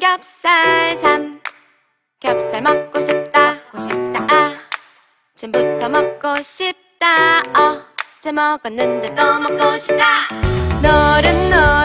삼겹살 겹살 먹고 싶다 아침부터 먹고 싶다 어제 먹었는데 또 먹고 싶다 노릇노릇